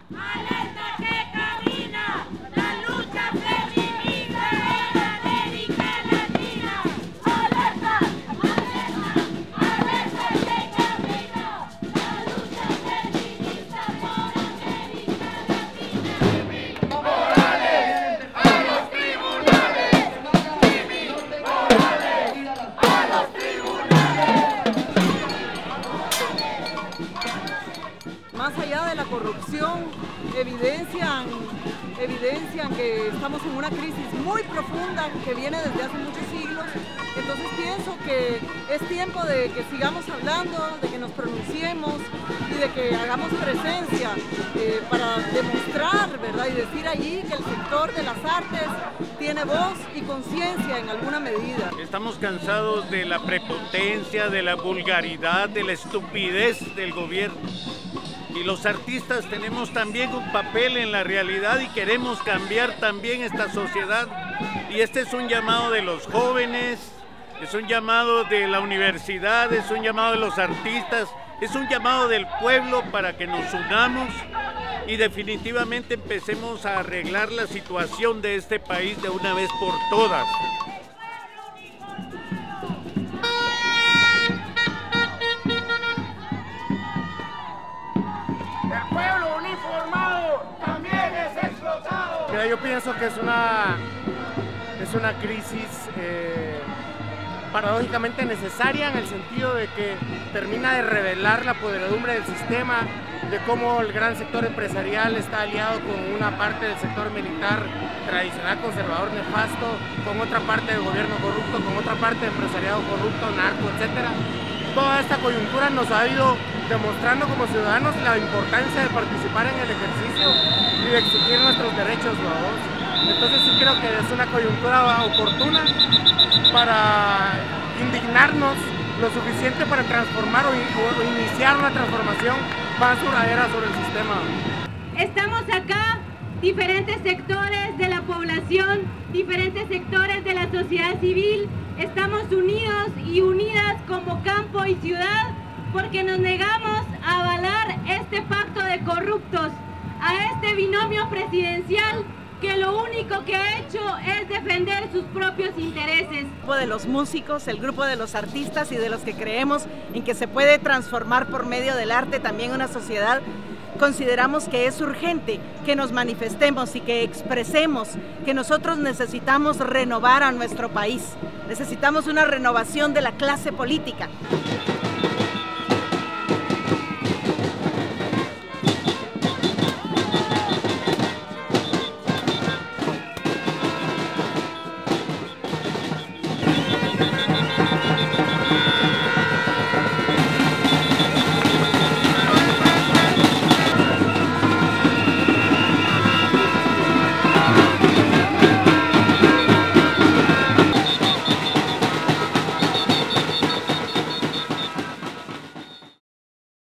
Alerta que camina, la lucha feminista en América Latina. Alerta, alerta, alerta que camina, la lucha feminista por América Latina. Morales, a los tribunales. Morales, a los tribunales. Más allá de la corrupción, evidencian que estamos en una crisis muy profunda que viene desde hace muchos siglos. Entonces pienso que es tiempo de que sigamos hablando, de que nos pronunciemos y de que hagamos presencia para demostrar, ¿verdad? Y decir allí que el sector de las artes tiene voz y conciencia en alguna medida. Estamos cansados de la prepotencia, de la vulgaridad, de la estupidez del gobierno. Y los artistas tenemos también un papel en la realidad y queremos cambiar también esta sociedad. Y este es un llamado de los jóvenes, es un llamado de la universidad, es un llamado de los artistas, es un llamado del pueblo para que nos unamos y definitivamente empecemos a arreglar la situación de este país de una vez por todas. El pueblo uniformado también es explotado. Mira, yo pienso que es una crisis paradójicamente necesaria, en el sentido de que termina de revelar la podredumbre del sistema, de cómo el gran sector empresarial está aliado con una parte del sector militar tradicional, conservador, nefasto, con otra parte del gobierno corrupto, con otra parte del empresariado corrupto, narco, etc. Toda esta coyuntura nos ha ido demostrando como ciudadanos la importancia de participar en el ejercicio y de exigir nuestros derechos nuevos. Entonces sí creo que es una coyuntura oportuna para indignarnos lo suficiente para transformar o iniciar una transformación más duradera sobre el sistema. Estamos acá, diferentes sectores de la población, diferentes sectores de la sociedad civil, estamos unidos y unidas como campo y ciudad porque nos negamos a avalar este pacto de corruptos, a este binomio presidencial que lo único que ha hecho es defender sus propios intereses. El grupo de los músicos, el grupo de los artistas y de los que creemos en que se puede transformar por medio del arte también una sociedad, consideramos que es urgente que nos manifestemos y que expresemos que nosotros necesitamos renovar a nuestro país. Necesitamos una renovación de la clase política.